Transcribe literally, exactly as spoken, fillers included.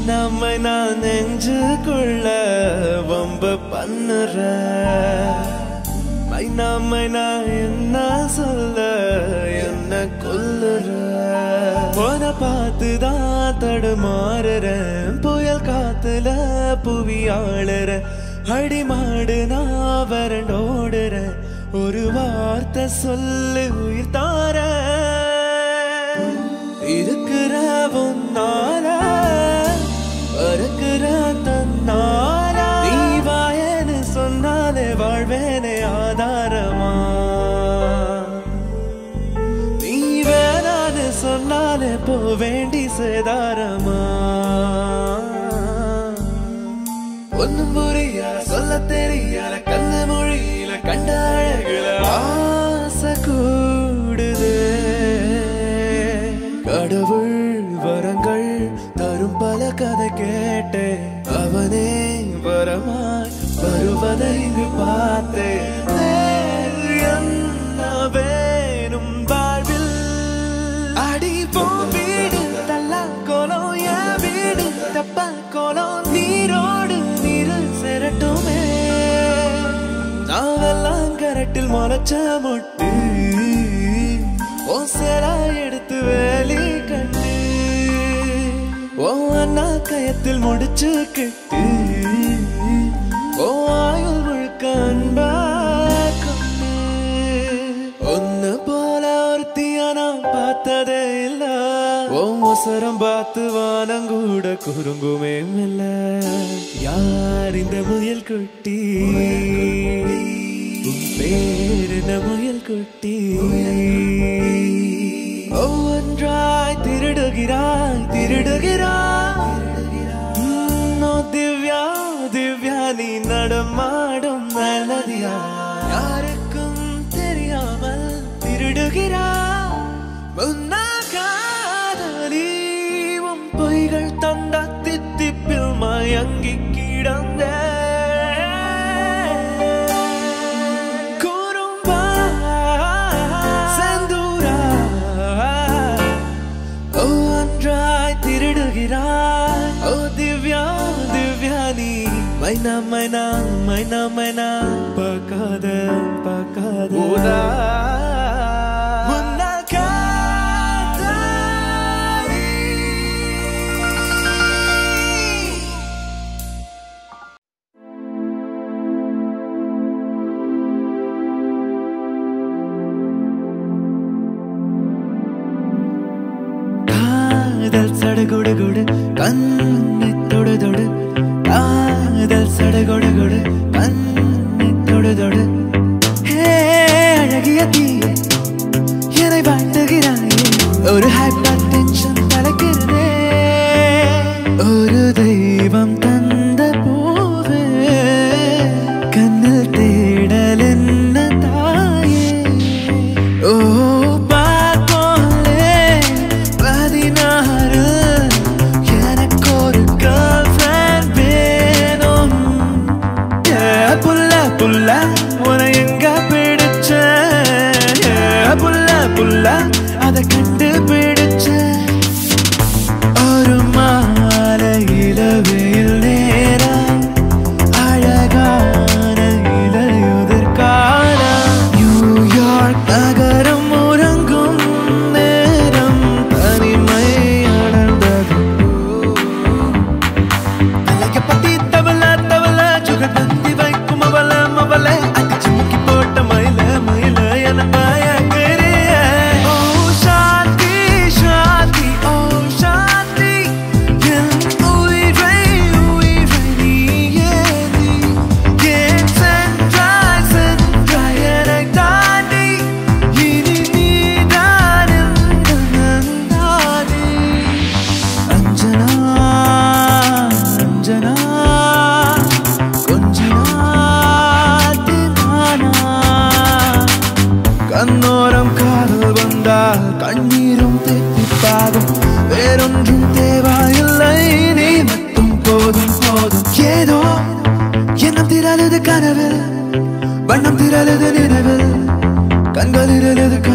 மைனா மைனா நெஞ்சுக்குள்ள வம்பு பண்ணுற மைனா மைனா என்ன சொல்ல என்ன கொல்லுற போன பார்த்துதான் தடுமாறுறேன் புயல் காத்துல புவி ஆளுற அடி மாடு நான் வரண்டோடுற ஒரு வார்த்தை சொல்லு உயிர் தார இருக்கிற உன்னால அறுக்கிற தன்னால நீ வாயன்னு சொன்னாலே வாழ்வேனே ஆதாரமா நீ வேணான்னு சொன்னாலே போ வேண்டி சேதாரமா ஒன்னும் புரியாத சொல்ல தெரியாத கண்ண மொழியில கண்ட அழகுல ஆசை கூடுது கடவுள் வரங்கள் தரும் பல கதை கேட்டே அவனே வரமாய் வருவதை இங்கு பார்த்தேன் என்ன வேணும் வாழ்வில் அடி போ வீடு தள்ளா கோலம் என் வீடு தப்ப கோலம் நீரோடு நீரு செரட்டுமே நாவெல்லாம் கரட்டில் முளைச்ச மொட்டு ஓசரா எடுத்து வேலி கட்டு ஓ அண்ணா கயத்தில் முடிச்சு கட்டு ஓ ஆயுள் முழுக்க அன்பா கொண்டு ஒன்னு போல ஒருத்தியா நான் பார்த்ததே இல்ல ஓ மோசரம் பார்த்து வானங்கூட குறுங்குமே இல்ல யார் இந்த முயல் குட்டி உன் பேரு முயல் குட்டி ஒன்றாய் திருடுகிறாய் திருடுகிறாய் திவ்யா திவ்யா நீ நடமாடும் நல்லதியா யாருக்கும் தெரியாமல் திருடுகிறாய் முன்னா காதலி உன் பொய்கள் தந்த தித்திப்பில் மயங்கி கிடந்த Oh Divya, Divya ni Maina, maina, maina, maina Pakada, pakada Uda Munna kadari Kadal sadagudu gudu கண்ணி தொடு தொடு காதல் சடகொடு கொடு கண்ணி தொடு தொடு ஹே அழகிய தீயே என்னை வாழ்த்துகிறாயே ஒரு ஹைப்பர் டென்ஷன் தலைக்கிறதே ஒரு தெய்வம் தந்த பூவே கண்ணில் தேடல் என்ன தாயே ஓ அத கண்டுபிடிச்ச ஒரு மாலையில வெயில் நேரம் அழகான இலையுதிர் காலம் நியூயார்க் நகரம் உறங்கும் நேரம் தனிமை அடர்ந்தது அழகப்பட்டி தவள தவள சுகர் தந்தி வைக்கும் அவள அவள அடிச்சு முக்கி போட்ட மயில மயில என கண்ணோரம் காதல் வந்தால் கண்ணீரும் தெத்திப்பாகும் வேறொன்றும் தேவையில்லை நீ மட்டும் போதும் போதும் ஏதோ எண்ணம் திரளுது கனவில் வண்ணம் திரளுது நினைவில் கண்களில் எழுது